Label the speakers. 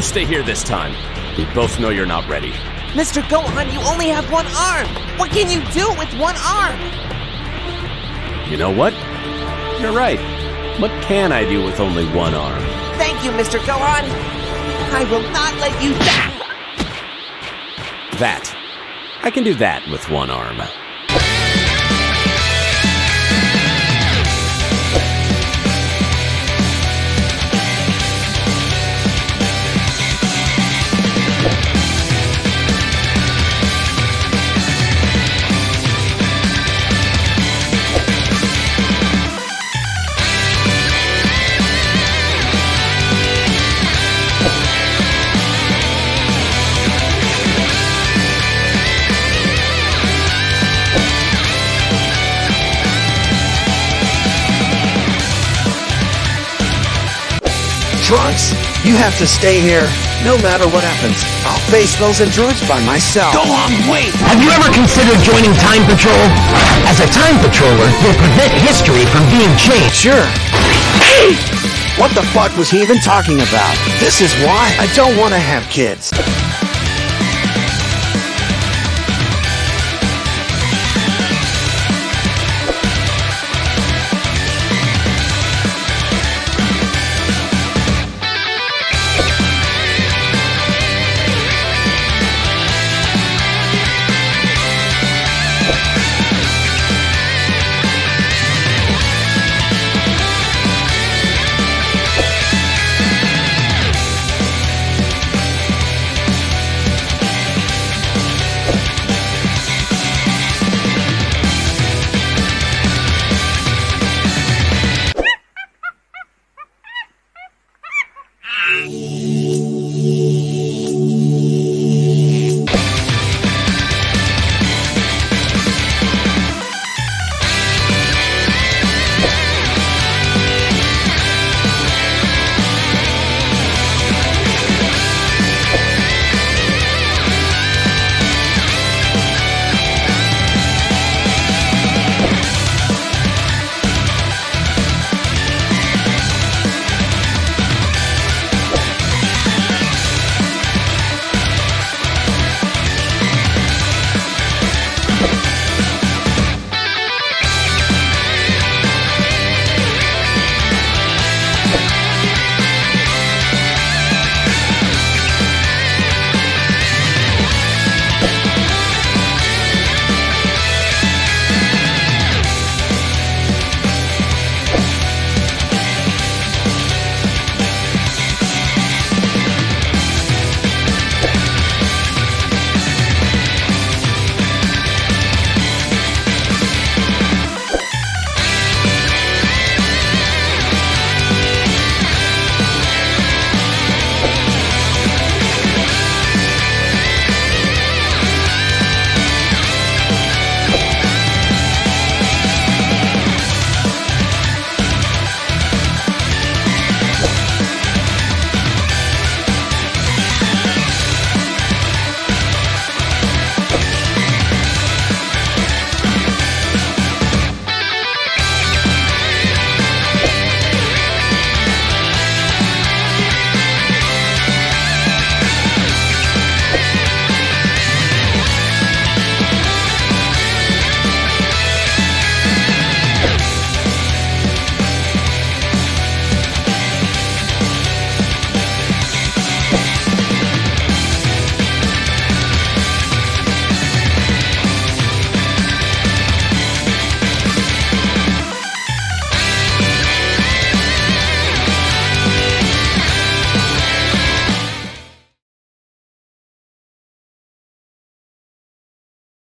Speaker 1: stay here this time. We both know you're not ready.
Speaker 2: Mr. Gohan, you only have one arm! What can you do with one arm?
Speaker 1: You know what? You're right. What can I do with only one arm?
Speaker 2: Thank you, Mr. Gohan! I will not let you die!
Speaker 1: That. I can do that with one arm.
Speaker 3: Trunks, you have to stay here. No matter what happens, I'll face those androids by myself.
Speaker 4: Gohan, wait! Have you ever considered joining Time Patrol? As a Time Patroller, you'll prevent history from being changed.
Speaker 3: Sure. What the fuck was he even talking about? This is why I don't want to have kids.